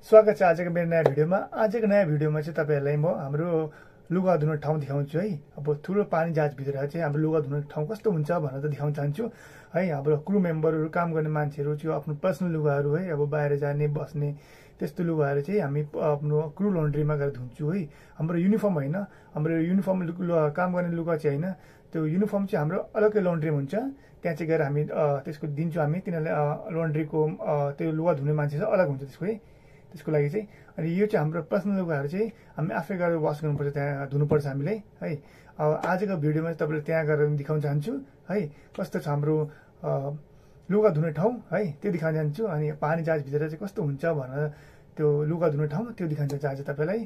स्वागत छ आजको मेरो नयाँ भिडियोमा। आजको नयाँ भिडियोमा चाहिँ तपाईहरुलाई म हाम्रो लुगा धुने ठाउँ देखाउँछु है। अब ठुलो पानी जहाज भित्र चाहिँ हाम्रो लुगा धुने ठाउँ कस्तो हुन्छ भनेर देखाउन चाहन्छु है। हाम्रो क्रू मेम्बरहरु, काम गर्ने मान्छेहरु चाहिँ आफ्नो पर्सनल लुगाहरु है, अब बाहिर जाने बस्ने त्यस्तो लुगाहरु चाहिँ हामी आफ्नो क्रू लन्ड्रीमा गएर धुन्छु है। हाम्रो युनिफर्म हैन, हाम्रो युनिफर्म काम गर्ने लुगा चाहिँ हैन, त्यो युनिफर्म चाहिँ हाम्रो अलग्गै लन्ड्रीमा हुन्छ। त्यहाँ चाहिँ गएर हामी त्यसको दिन्छु हामी। तिनीहरुले लन्ड्रीको त्यो लुगा धुने मान्छे चाहिँ अलग हुन्छ त्यसको है। त्यसको लागि चाहिँ अनि यो चाहिँ हाम्रो पर्सनल लुगाहरु चाहिँ हामी आफै गएर वाश गर्नुपर्छ, त्यहाँ धुनुपर्छ हामीले है। अब आजको भिडियोमा चाहिँ तपाईहरुले त्यहाँ गएर देखाउन चाहन्छु है, कस्तो छ हाम्रो लुगा धुने ठाउँ है, त्यो देखाउन चाहन्छु। अनि पानी जहाज भित्र चाहिँ कस्तो हुन्छ भनेर त्यो लुगा धुने ठाउँ त्यो देखाउन चाहन्छु आज तपाईलाई।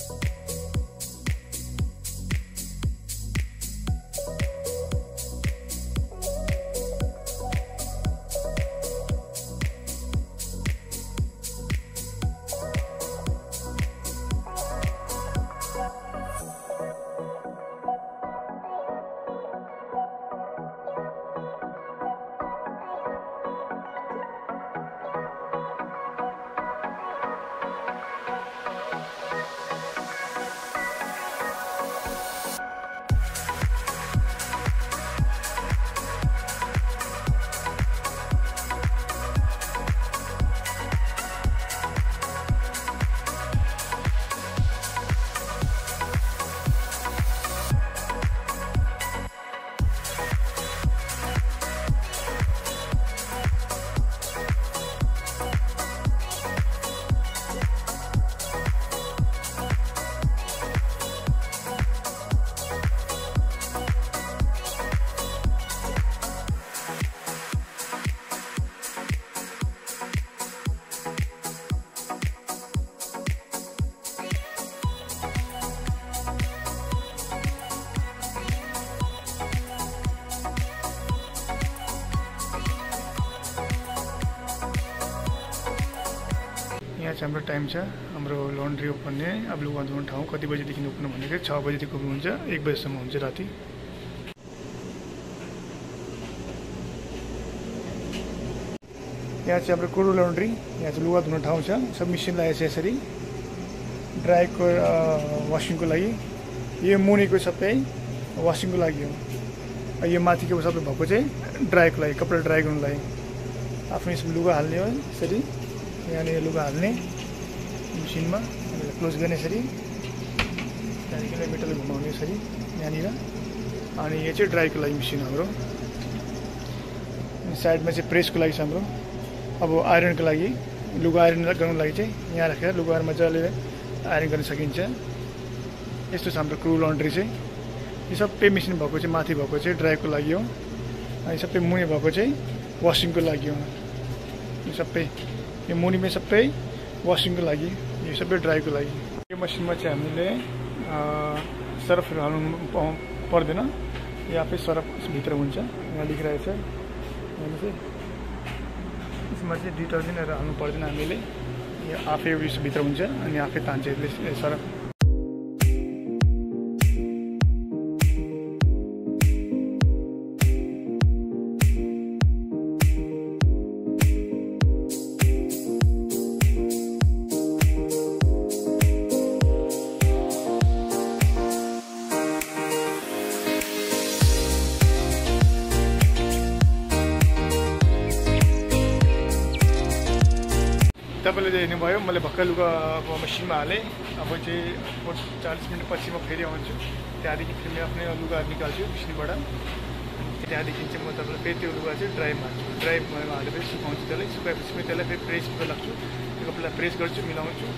यहाँ चाहिँ हाम्रो टाइम छ हाम्रो लन्ड्री ओपन्ने। अब लुगा धुने ठाउँ कति बजेदेखि ओपन भनेको 6 बजेदेखि ओपन हुन्छ, 1 बजेसम्म हुन्छ राति। यहाँ चाहिँ हाम्रो क्रू लन्ड्री, यहाँ चाहिँ लुगा धुने ठाउँ छ। सब मेसिन लागेको छ यसरी ड्राईको वासिङको लागि। यो मुनिको सबै वासिङको लागि हो, यो माथिको सबै भएको चाहिँ ड्राईको लागि, कपडा ड्राई गर्नुलाई। आफ्नो यसमा लुगा हाल्ने हो यसरी, यहाँनिर लुगा हाल्ने मेसिनमा क्लोज गर्ने यसरी, त्यहाँदेखि मेटल घुमाउने यसरी यहाँनिर। अनि यो चाहिँ ड्राईको लागि मेसिन हाम्रो। साइडमा चाहिँ प्रेसको लागि छ हाम्रो। अब आइरनको लागि, लुगा आइरन गर्नुको लागि चाहिँ यहाँ राखेर लुगाहरू मजाले आइरन गर्न सकिन्छ। यस्तो छ हाम्रो क्रू लन्ड्री चाहिँ। यो सबै मेसिन भएको चाहिँ माथि भएको चाहिँ ड्राईको लागि हो, अनि सबै मुनि भएको चाहिँ वासिङको लागि हो। यो सबै यो मुनिमा सबै वासिङको लागि, यो सबै ड्राईको लागि। यो मसिनमा चाहिँ हामीले सर्फहरू हाल्नु पर्दैन, यो आफै सर्फ भित्र हुन्छ। यहाँ लेखिरहेको छ यहाँ चाहिँ यसमा चाहिँ डिटर्जेन्टहरू हाल्नु पर्दैन हामीले, यो आफै भित्र हुन्छ अनि आफै तान्छ यसले सर्फ। तपाईँले हेर्नुभयो, मैले भर्खर लुगा अब मसिनमा हालेँ। अब चाहिँ 40 मिनट पछि म फेरि आउँछु, त्यहाँदेखि फेरि आफ्नै लुगा निकाल्छु मेसिनबाट। त्यहाँदेखि चाहिँ म तपाईँलाई फेरि त्यो लुगा चाहिँ ड्राई हाल्छु, ड्राई हालेपछि सुकाउँछु। त्यसलाई सुकाएपछि म त्यसलाई फेरि प्रेसमा लाग्छु, त्यो कपडालाई प्रेस गर्छु, मिलाउँछु।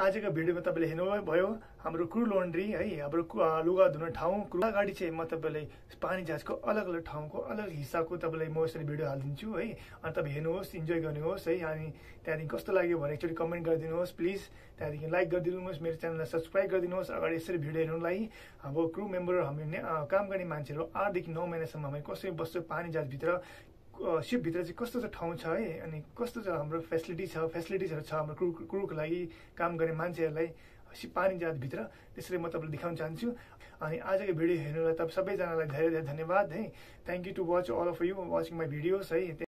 आजको भिडियोमा तपाईँले हेर्नुभयो हाम्रो क्रू लोन्ड्री है, हाम्रो लुगा धुने ठाउँ क्रू अगाडि चाहिँ म तपाईँलाई पानी जहाजको अलग अलग ठाउँको अलग हिस्साको तपाईँलाई म यसरी भिडियो हालिदिन्छु है। अनि तपाईँ हेर्नुहोस्, इन्जोय गर्नुहोस् है। अनि त्यहाँदेखि कस्तो लाग्यो भने एकचोटि कमेन्ट गरिदिनुहोस् प्लिज। त्यहाँदेखि लाइक गरिदिनुहोस्, मेरो च्यानललाई सब्सक्राइब गरिदिनुहोस् अगाडि यसरी भिडियो हेर्नुलाई। हाम्रो क्रू मेम्बर हामी काम गर्ने मान्छेहरू 8 देखि 9 महिनासम्म हामी कसरी बस्छौँ पानी जहाजभित्र, सिपभित्र चाहिँ कस्तो चाहिँ ठाउँ छ है, अनि कस्तो चाहिँ हाम्रो फेसिलिटिजहरू छ हाम्रो क्रूको लागि, काम गर्ने मान्छेहरूलाई पानी जहाजभित्र, त्यसरी म तपाईँलाई देखाउन चाहन्छु। अनि आजको भिडियो हेर्नुलाई तपाईँ सबैजनालाई धेरै धेरै धन्यवाद है। Thank you to watch all of you watching my videos है।